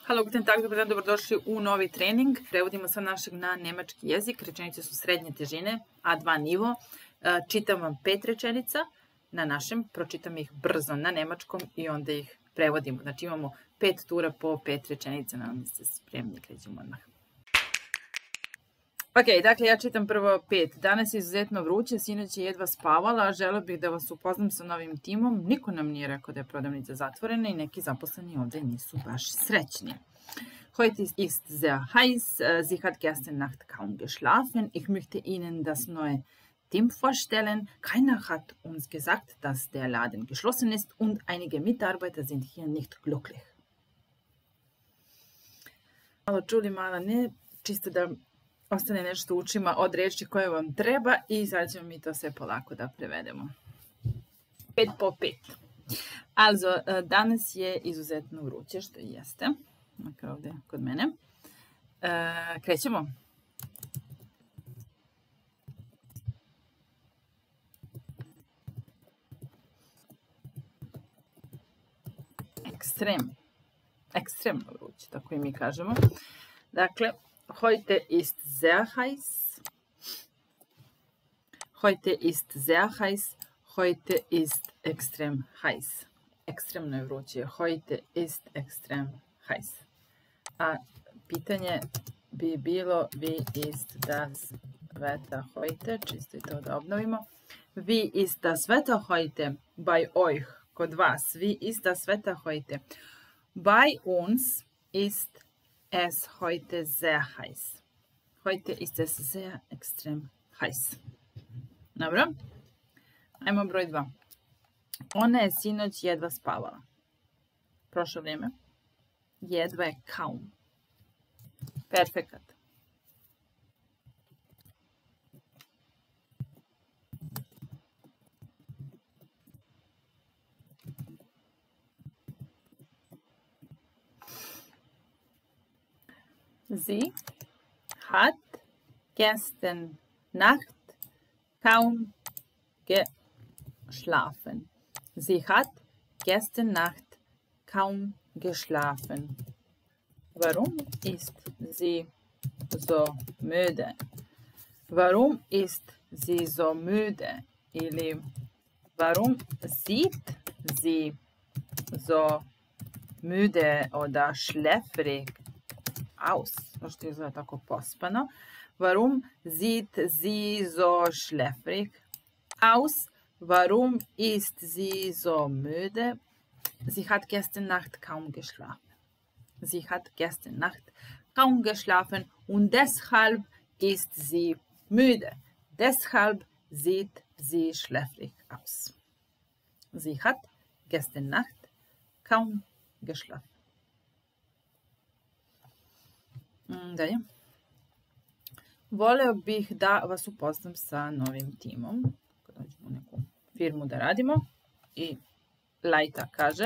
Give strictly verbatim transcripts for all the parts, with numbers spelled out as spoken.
Halo, guten tag, dobar dan, dobrodošli u novi trening. Prevodimo sa našeg na nemački jezik. Rečenice su srednje težine, A dva nivo. Čitam vam pet rečenica na našem, pročitam ih brzo na nemačkom i onda ih prevodimo. Znači imamo pet tura po pet rečenica, nadam se spremni, krećemo odmah. Ok, dakle ja čitam prvo pet. Danas je izuzetno vruće, sinoć je jedva spavala, želeo bih da vas upoznam sa novim timom. Niko nam nije rekao da je prodavnica zatvorena i neki zaposleni ovdje nisu baš srećni. Heute ist sehr heiß, sie hat gestern Nacht kaum geschlafen. Ich möchte Ihnen das neue Team vorstellen. Keiner hat uns gesagt, dass der Laden geschlossen ist und einige Mitarbeiter sind hier nicht glücklich. Malo čuli, malo ne, čisto da ostane nešto u učima od reči koje vam treba i sad ćemo mi to sve polako da prevedemo. Pet po pet. Also, danas je izuzetno vruće, što i jeste. Makar ovdje kod mene. Krećemo. Ekstrem. Ekstremno vruće, tako i mi kažemo. Dakle, heute ist sehr heiß. Heute ist sehr heiß. Heute ist extrem heiß. Ekstremno je vruće. Heute ist extrem heiß. A pitanje bi bilo wie ist das Wetter heute? Čisto i to da obnovimo. Wie ist das Wetter heute bei euch? Kod vas. Wie ist das Wetter heute? Bei uns ist es heute sehr heiß. Heute ist es sehr extrem heiß. Dobro. Ajmo broj dva. Ona je sinoć jedva spavala. Prošlo vrijeme. Jedva je kaum. Perfekat. Sie hat gestern Nacht kaum geschlafen. Sie hat gestern Nacht kaum geschlafen. Warum ist sie so müde? Warum ist sie so müde? Ili warum sieht sie so müde oder schläfrig aus? Zašto izgleda tako pospano? Warum sieht sie so schläfrig aus? Warum ist sie so müde? Sie hat gestern Nacht kaum geschlafen. Sie hat gestern Nacht kaum geschlafen und deshalb ist sie müde. Deshalb sieht sie schläfrig aus. Sie hat gestern Nacht kaum geschlafen. Dalje. Voleo bih da vas upoznam sa novim timom. Kad dođemo u neku firmu da radimo. I Lajta kaže.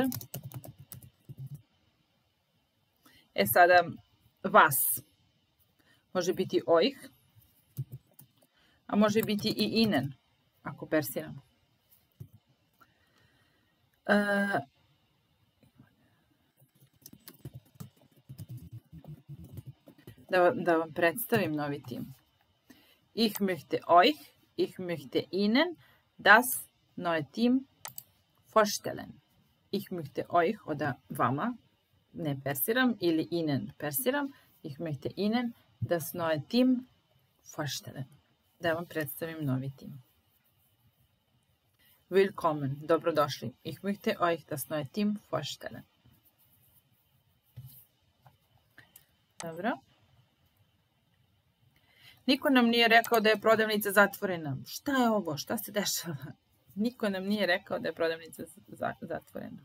E sada, vas. Može biti euch. A može biti i ihnen. Ako persiramo. Uh, Da, da vam predstavim novi tim. Ich möchte euch, ich möchte Ihnen das neue Team vorstellen. Ich möchte euch oder vama, ne persiram, ili Ihnen persiram. Ich möchte Ihnen das neue Team vorstellen. Da vam predstavim novi tim. Willkommen, dobrodošli. Ich möchte euch das neue Team vorstellen. Dobro. Niko nam nije rekao da je prodavnica zatvorena. Šta je ovo? Šta se dešava? Niko nam nije rekao da je prodavnica zatvorena.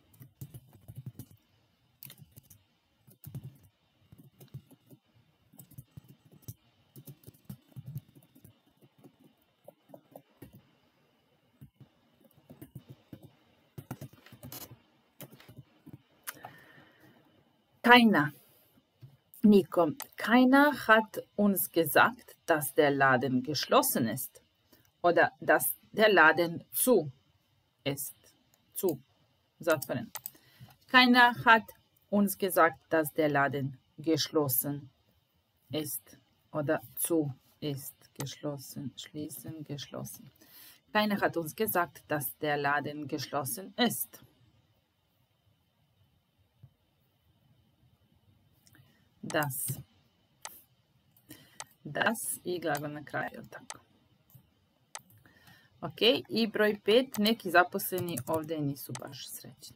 Keiner. Nico, keiner hat uns gesagt, dass der Laden geschlossen ist oder dass der Laden zu ist. Zu. Zatvoren. Keiner hat uns gesagt, dass der Laden geschlossen ist oder zu ist. Geschlossen, schließen, geschlossen. Keiner hat uns gesagt, dass der Laden geschlossen ist. Das. Das i glagol na kraju, tako. Ok, i broj pet, neki zaposleni ovdje nisu baš srećni.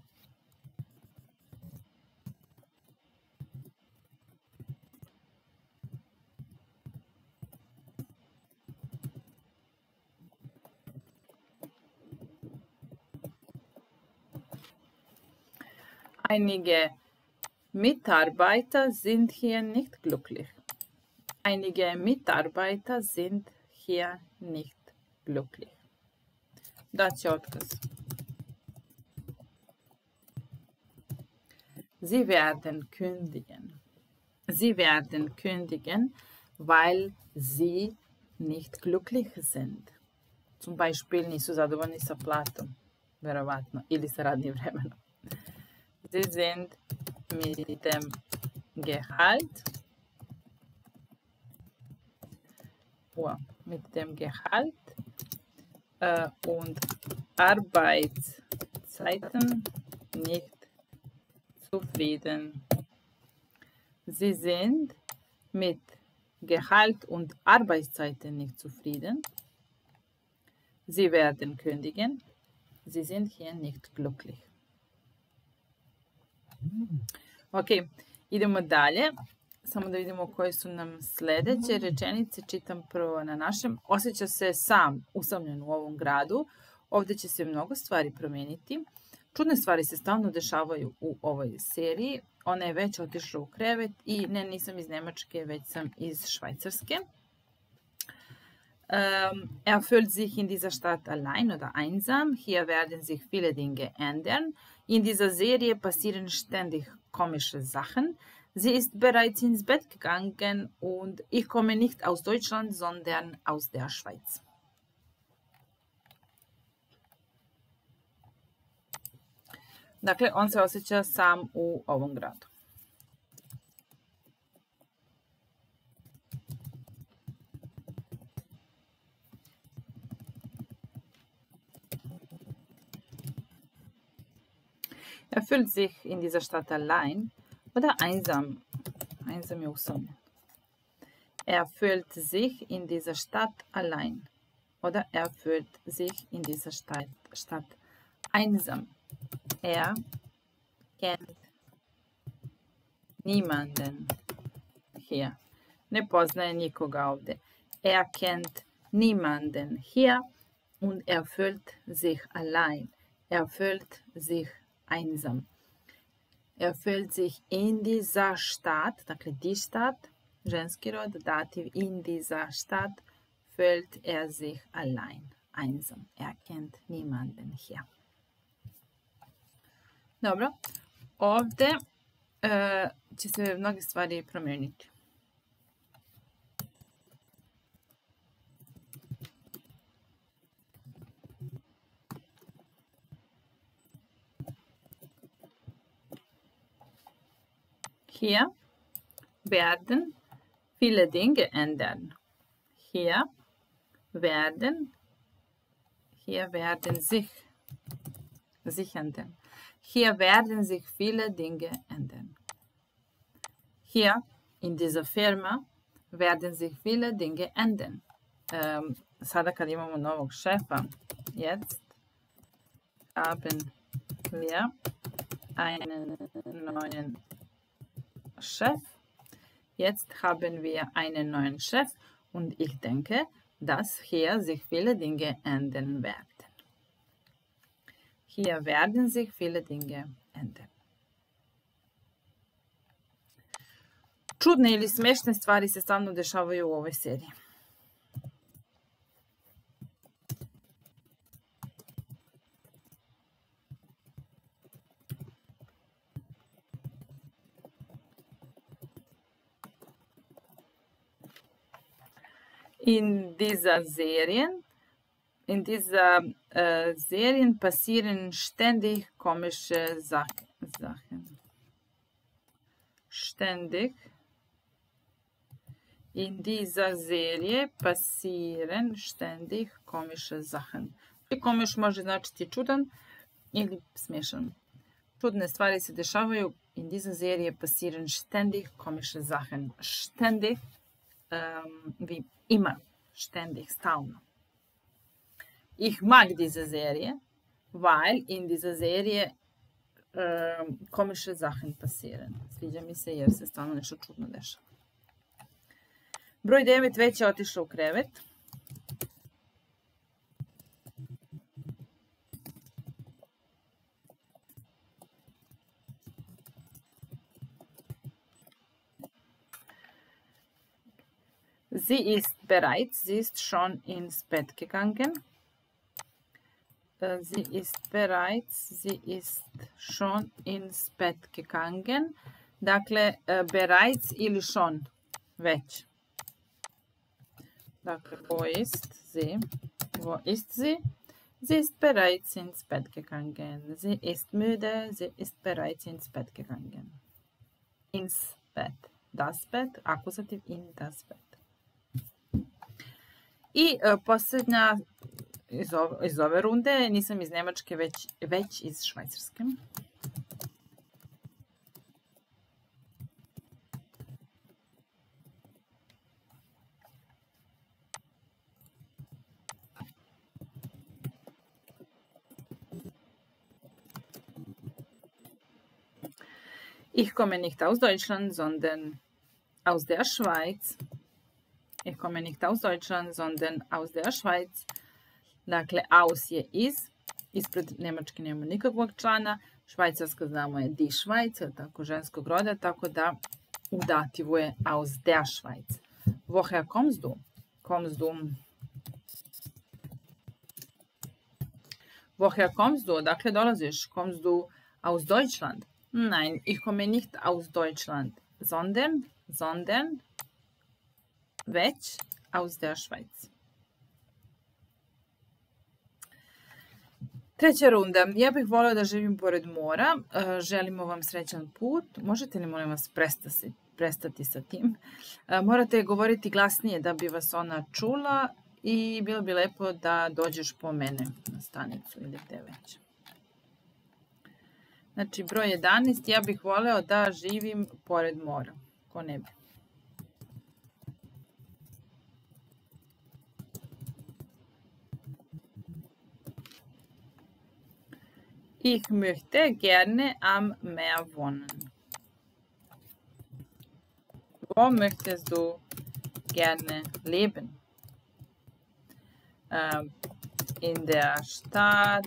Einige Mitarbeiter sind hier nicht glücklich. Einige Mitarbeiter sind hier nicht glücklich. Dat je otkaz. Sie werden kündigen. Sie werden kündigen, weil sie nicht glücklich sind. Zum Beispiel nisu zadovoljni sa platom, verovatno, ili sa radnim vremenom. Sie sind mit dem Gehalt oh, mit dem Gehalt äh, und Arbeitszeiten nicht zufrieden. Sie sind mit Gehalt und Arbeitszeiten nicht zufrieden. Sie werden kündigen. Sie sind hier nicht glücklich. Ok, idemo dalje. Samo da vidimo koje su nam sljedeće rečenice. Čitam prvo na našem. Osjeća se sam usamljen u ovom gradu. Ovdje će se mnogo stvari promijeniti. Čudne stvari se stalno dešavaju u ovoj seriji. Ona je već otišla u krevet i ne, nisam iz Nemačke, već sam iz Švajcarske. Um, er fühlt sich in dieser Stadt allein oder einsam. Hier werden sich viele Dinge ändern. In dieser Serie passieren ständig komische Sachen. Sie ist bereits ins Bett gegangen und ich komme nicht aus Deutschland, sondern aus der Schweiz. Dakle, on se osjeća sam u ovom gradu. Er fühlt sich in dieser Stadt allein oder einsam. Einsam je usamljen. Er fühlt sich in dieser Stadt allein oder er fühlt sich in dieser Stadt, Stadt einsam. Er kennt niemanden hier. Ne poznaje nikoga ovdje. Er kennt niemanden hier und er fühlt sich allein. Er fühlt sich einsam. Er fühlt sich in dieser Stadt, dakle die Stadt, ženski rod, dativ, in dieser Stadt fühlt er sich allein, einsam. Er kennt niemanden hier. Dobro, ovdje uh, će se mnoge stvari promijeniti. Hier werden viele Dinge ändern. Hier werden, hier werden sich, sich ändern. Hier werden sich viele Dinge ändern. Hier in dieser Firma werden sich viele Dinge ändern. Um, sada kad imamo novog šefa, jetzt haben wir einen neuen Chef. Jetzt haben wir einen neuen Chef und ich denke, dass hier sich viele Dinge ändern werden. Hier werden sich viele Dinge ändern. Čudne ili smešne stvari se stalno dešavaju u ovoj seriji. In dieser Serien, in dieser äh, Serien passieren ständig komische Sachen. ständig in dieser Serie passieren ständig komische Sachen. I komisch može značiti čudan ili smiješan. Čudne stvari se dešavaju. In dieser Serie passieren ständig komische Sachen. Ständig, um, wie immer. Ständig, stalno. Ich mag diese Serie, weil in dieser Serie um, komische Sachen passieren. Sviđa mi se jer se stalno nešto čudno dešava. Broj devet već je otišao u krevet. Sie ist bereits, sie ist schon ins Bett gegangen. Sie ist bereits, sie ist schon ins Bett gegangen. Dakle, bereits ili schon, već. Dakle, wo ist sie? Wo ist sie? Sie ist bereits ins Bett gegangen. Sie ist müde, sie ist bereits ins Bett gegangen. Ins Bett. Das Bett, akuzativ in das Bett. I uh, posljednja iz ove, iz ove runde, nisam iz Nemačke, već, već iz Švajcarske. Ich komme nicht aus Deutschland, sondern aus der Schweiz. Ich komme nicht aus Deutschland, sondern aus der Schweiz. Dakle, aus je iz. Ispred Nemačke nema nikakvog člana. Švajcarska znamo je die Schweiz, tako ženskog roda, tako da u dativu je aus der Schweiz. Woher kommst du? Kommst du? Woher kommst du? Dakle, dolaziš. Kommst du aus Deutschland? Nein, ich komme nicht aus Deutschland, sondern, sondern, već aus der Schweiz. Treća runda. Ja bih volio da živim pored mora. Želimo vam srećan put. Možete li, molim vas, prestati, prestati sa tim? Morate govoriti glasnije da bi vas ona čula i bilo bi lepo da dođeš po mene na stanicu ili gde već. Znači, broj jedanaest. Ja bih voleo da živim pored mora. Ko ne bi? Ich möchte gerne am Meer wohnen. Wo möchtest du gerne leben? Ähm, in der Stadt,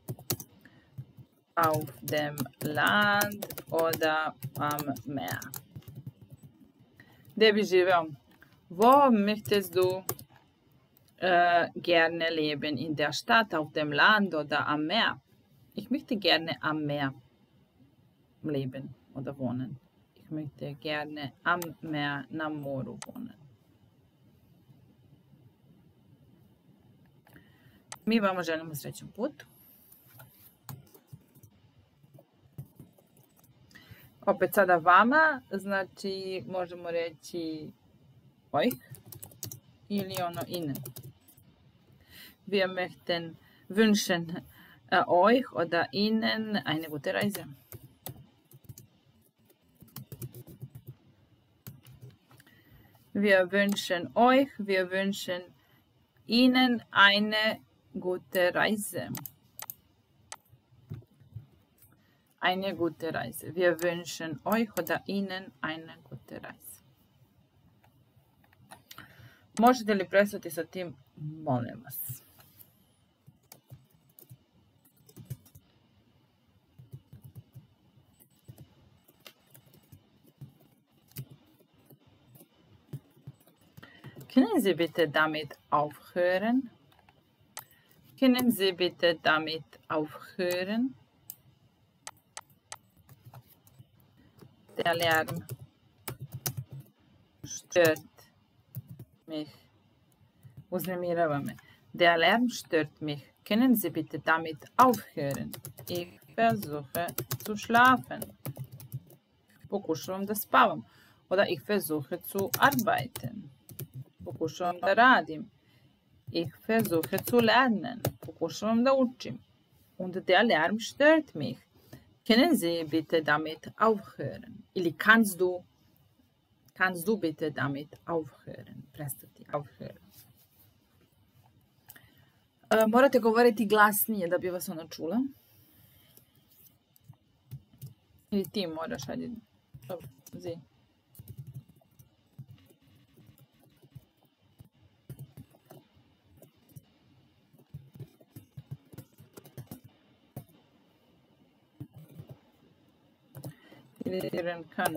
auf dem Land oder am Meer. Gde bi živeo? Wo möchtest du äh, gerne leben? In der Stadt, auf dem Land oder am Meer? Ich möchte gerne am Meer leben oder wohnen. Ich möchte gerne am Meer, na moru wohnen. Mi vama želimo srećan put. Opet sada vama, znači možemo reći euch ili ono ihnen. Wir möchten wünschen euch oder ihnen eine gute Reise. Wir wünschen euch, wir wünschen ihnen eine gute Reise. Eine gute Reise. Wir wünschen euch oder ihnen eine gute Reise. Možete li prestati sa tim? Molim vas. Können Sie bitte damit aufhören? Können Sie bitte damit aufhören? Der Lärm stört mich. Uznemirava me. Der Lärm stört mich. Können Sie bitte damit aufhören? Ich versuche zu schlafen. Pokušavam da spavam. Oder ich versuche zu arbeiten. Pokušavam da radim. Ich versuche zu lernen. Pokušavam da učim. Und der Lärm stört mich. Können Sie bitte damit aufhören? Ili kannst du, kannst du bitte damit aufhören? Prestati, aufhören. Uh, morate govoriti glasnije da bi vas ona čula. Ili ti moraš, hajde. Dobro, zi. Kann.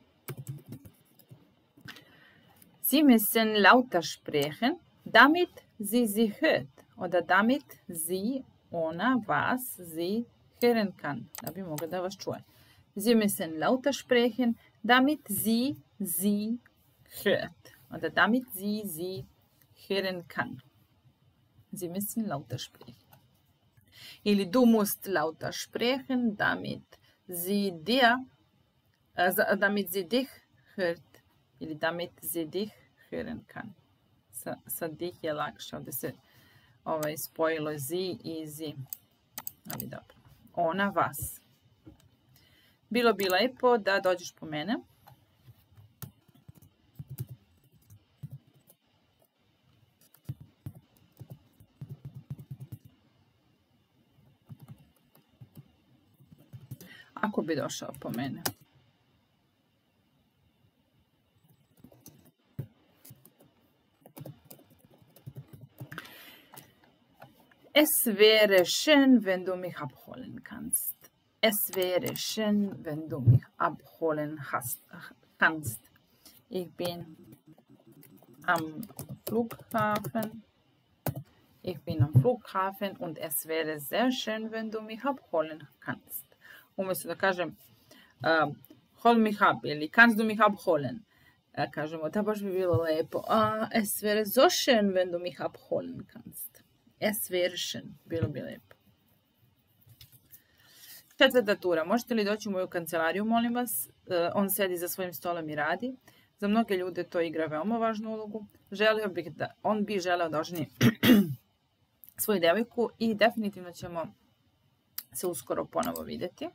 Sie müssen lauter sprechen, damit sie sie hört. Oder damit sie, ona, was, sie hören kann. Da bi mogla da vas čuje. Sie müssen lauter sprechen, damit sie sie hört. Oder damit sie sie hören kann. Sie müssen lauter sprechen. Ili du musst lauter sprechen, damit sie dir Also, damit sie dich hört, ili damit sie dich hören kann. Sa, sa dich je lakše, ovdje se ovaj, spojilo zi i zi. Ali dobro. Ona vas. Bilo bi lepo da dođeš po mene. Ako bi došao po mene. Es wäre schön, wenn du mich abholen kannst. Es wäre schön, wenn du mich abholen hast, kannst. Ich bin am Flughafen. Ich bin am Flughafen und es wäre sehr schön, wenn du mich abholen kannst. Umjesto da kažem uh, hol mich ab ili kannst du mich abholen. Uh, kažemo da baš bi bilo lepo. Uh, es wäre so schön, wenn du mich abholen kannst. Es wäre schön. Bilo bi lepo. Četvrta tura. Možete li doći u moju kancelariju, molim vas? Uh, on sedi za svojim stolom i radi. Za mnoge ljude to igra veoma važnu ulogu. Želio bih da, on bi želeo da oženi svoju devojku i definitivno ćemo se uskoro ponovo vidjeti.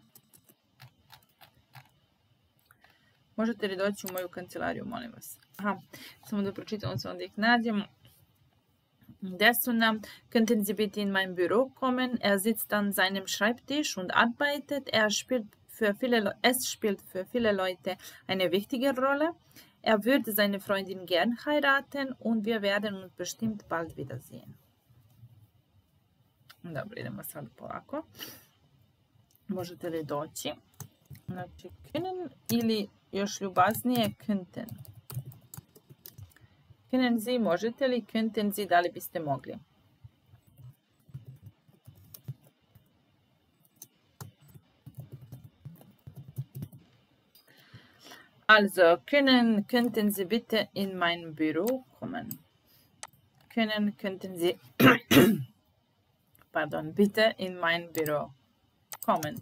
Možete li doći u moju kancelariju, molim vas? Aha, samo da pročitam, onda ih nađemo. Desuna, könnten Sie bitte in mein Büro kommen? Er sitzt an seinem Schreibtisch und arbeitet. Er spielt für viele, es spielt für viele Leute eine wichtige Rolle. Er würde seine Freundin gern heiraten und wir werden uns bestimmt bald wiedersehen. Dobro, idemo sad polako. Možete li doći? Znači, können ili još ljubaznije könnten. Können Sie, možete li? Könnten Sie, da li biste mogli? Also, können, könnten Sie bitte in mein Büro kommen? Können, könnten Sie, pardon, bitte in mein Büro kommen?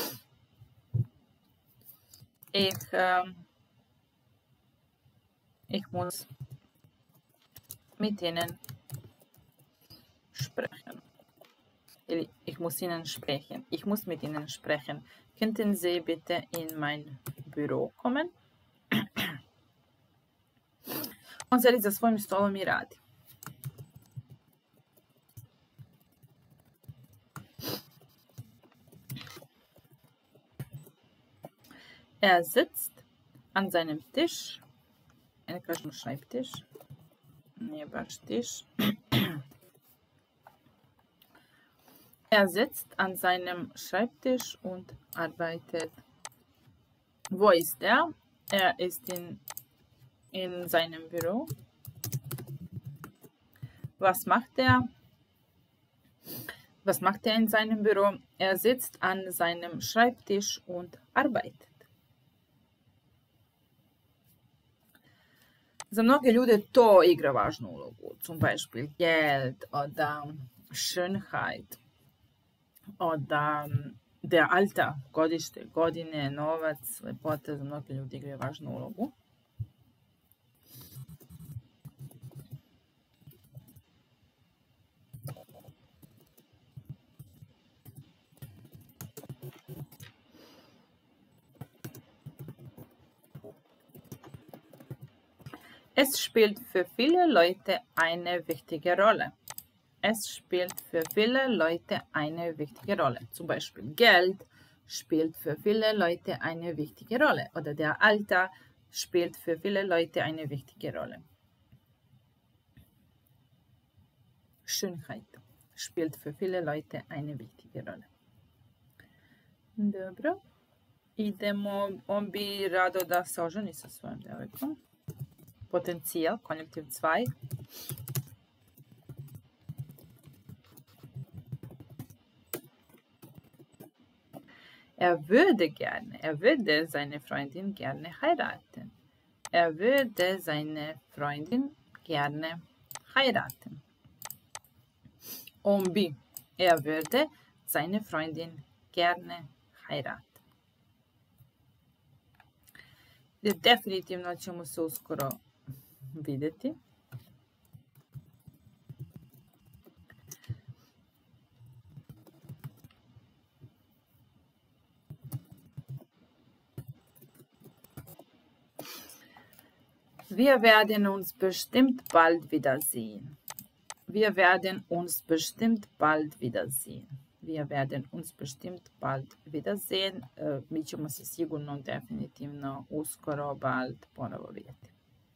Ich, äh, ich muss mit Ihnen sprechen. Ich muss Ihnen sprechen. Ich muss mit Ihnen sprechen. Könnten Sie bitte in mein Büro kommen? On sedi za svojim stolom i radi. Er sitzt an seinem Tisch. Ne kažemo Schreibtisch. Nije baš tiš. Er sitzt an seinem Schreibtisch und arbeitet. Wo ist er? Er ist in, in seinem Büro. Was macht er? Was macht er in seinem Büro? Er sitzt an seinem Schreibtisch und arbeitet. Za mnoge ljude to igra važnu ulogu. Zum Beispiel Geld oder Schönheit oder Der Alter, godište, godine, novac, lepota, za mnogi ljudi igraju važnu ulogu. Es spielt für viele Leute eine wichtige Rolle. Es spielt für viele Leute eine wichtige Rolle. Zum Beispiel Geld spielt für viele Leute eine wichtige Rolle. Oder der Alter spielt für viele Leute eine wichtige Rolle. Schönheit spielt für viele Leute eine wichtige Rolle. Dobro. Idemo, on bi rado da se oženi sa svojom devojkom. Potencijal, konjunktiv zwei. Er würde gerne, er würde seine Freundin gerne heiraten. Er würde seine Freundin gerne heiraten. On bi, er würde seine Freundin gerne heiraten. Definitivno ćemo se uskoro vidjeti. Wir werden uns bestimmt bald wiedersehen. Wir werden uns bestimmt bald wiedersehen. Wir werden uns bestimmt bald wiedersehen. Uh, mi ćemo se sigurno, definitivno, uskoro, bald ponovo vidjeti.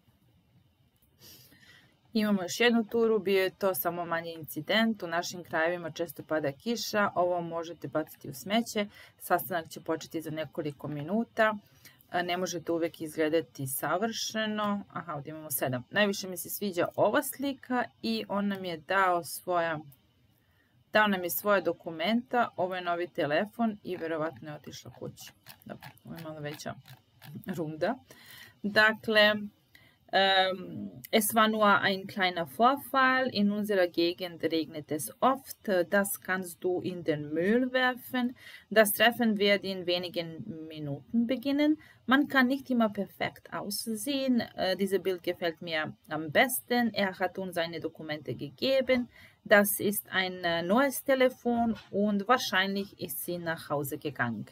Imamo još jednu turu, bio je to samo manji incident. U našim krajevima često pada kiša, ovo možete baciti u smeće. Sastanak će početi za nekoliko minuta. Ne možete uvijek izgledati savršeno. Aha, ovdje imamo sedam. Najviše mi se sviđa ova slika i on nam je dao svoja, dao nam je svoje dokumenta. Ovo je novi telefon i vjerovatno je otišla kući. Dobro, ovo je malo veća runda. Dakle, Um, es war nur ein kleiner Vorfall. In unserer Gegend regnet es oft. Das kannst du in den Müll werfen. Das Treffen wird in wenigen Minuten beginnen. Man kann nicht immer perfekt aussehen. Uh, dieses Bild gefällt mir am besten. Er hat uns seine Dokumente gegeben. Das ist ein uh, neues Telefon und wahrscheinlich ist sie nach Hause gegangen.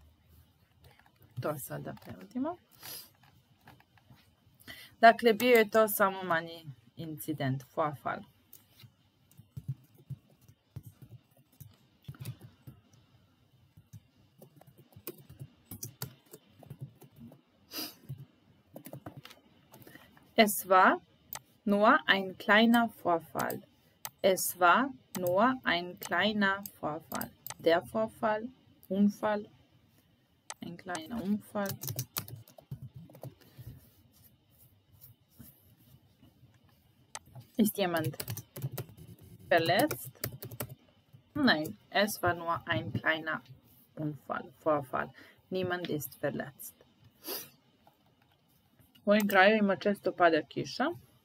To sada prevodimo. Dakle, bio je to samo manji incident, Vorfall. Es war nur ein kleiner Vorfall. Es war nur ein kleiner Vorfall. Der Vorfall, Unfall, ein kleiner Unfall. Ist jemand verletzt? Nein, es war nur ein kleiner Unfall, Vorfall. Niemand ist verletzt. U ovim krajevima često pada kiša.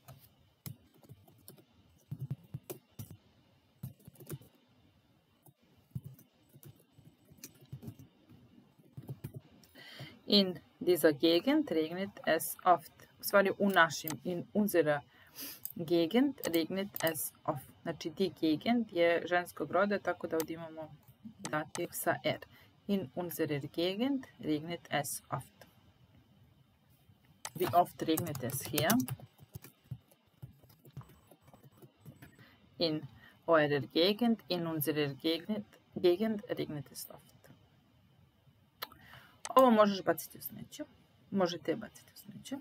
In dieser Gegend regnet es oft. U stvari u našim, in unserer Gegend regnet es oft. Znači, die Gegend je ženskog roda, tako da ovdje imamo dativ sa er. In unserer Gegend regnet es oft. Wie oft regnet es hier? In eurer Gegend, in unserer Gegend, Gegend regnet es oft. Ovo možeš baciti u smeće. Možete baciti u smeće.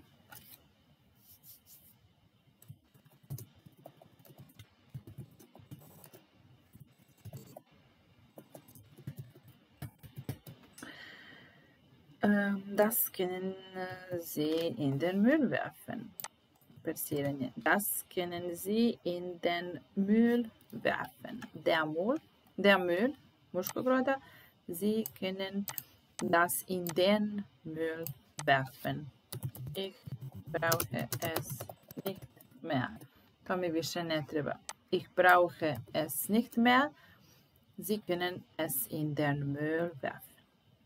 Das können Sie in den Müll werfen. Persiranje. Das können Sie in den Müll werfen. Der Müll, der Müll, muškog roda. Sie können das in den Müll werfen. Ich brauche es nicht mehr. To mi više ne treba. Ich brauche es nicht mehr. Sie können es in den Müll werfen.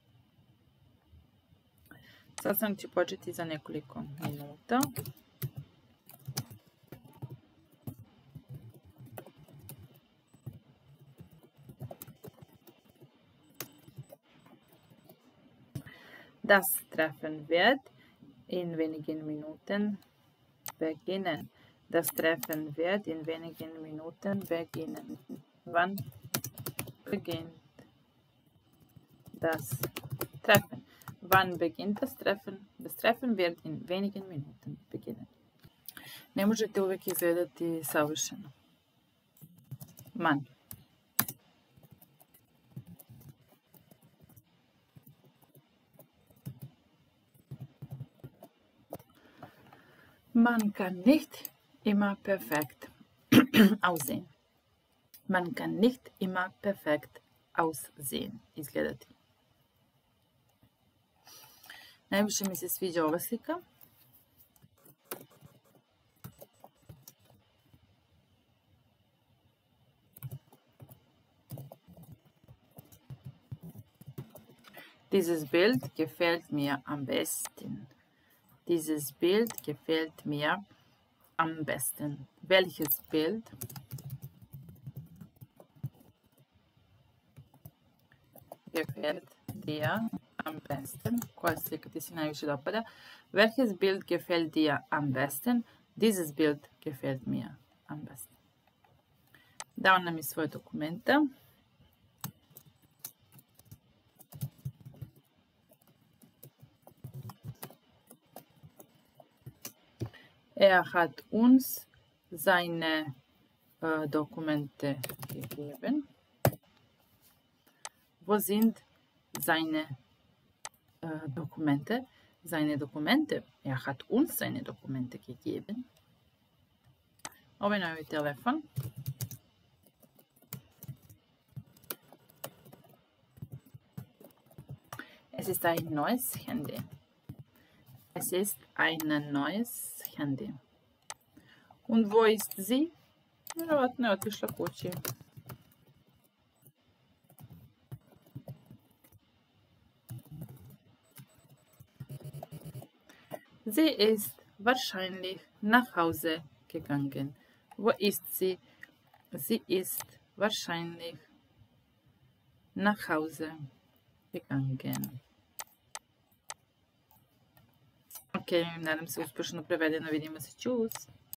Sastanak će početi za nekoliko minuta. Das Treffen wird in wenigen Minuten beginnen. Das Treffen wird in wenigen Minuten beginnen. Wann beginnt das Treffen? Wann beginnt das Treffen? Das Treffen wird in wenigen Minuten beginnen. Ne možete uvijek izgledati savršeno. Man. Man kann nicht immer perfekt aussehen. Man kann nicht immer perfekt aussehen, izgledati. Najviše mi se sviđa ova slika. Dieses Bild gefällt mir am besten. Dieses Bild gefällt mir am besten. Welches Bild? Gefällt dir am besten? Koja slika ti se najviše dopada? Welches Bild gefällt dir am besten? Dieses Bild gefällt mir am besten. Dao nam je svoje dokumente. Er hat uns seine äh, Dokumente gegeben. Wo sind seine äh, Dokumente? Seine Dokumente. Er hat uns seine Dokumente gegeben. Ovo je novi telefon. Es ist ein neues Handy. Es ist ein neues Handy. Und wo ist sie? Vjerovatno je otišla kući. Sie ist wahrscheinlich nach Hause gegangen. Wo ist sie? Sie ist wahrscheinlich nach Hause gegangen. Ok, nadam se uspješno prevedeno. Vidimo se. Čus!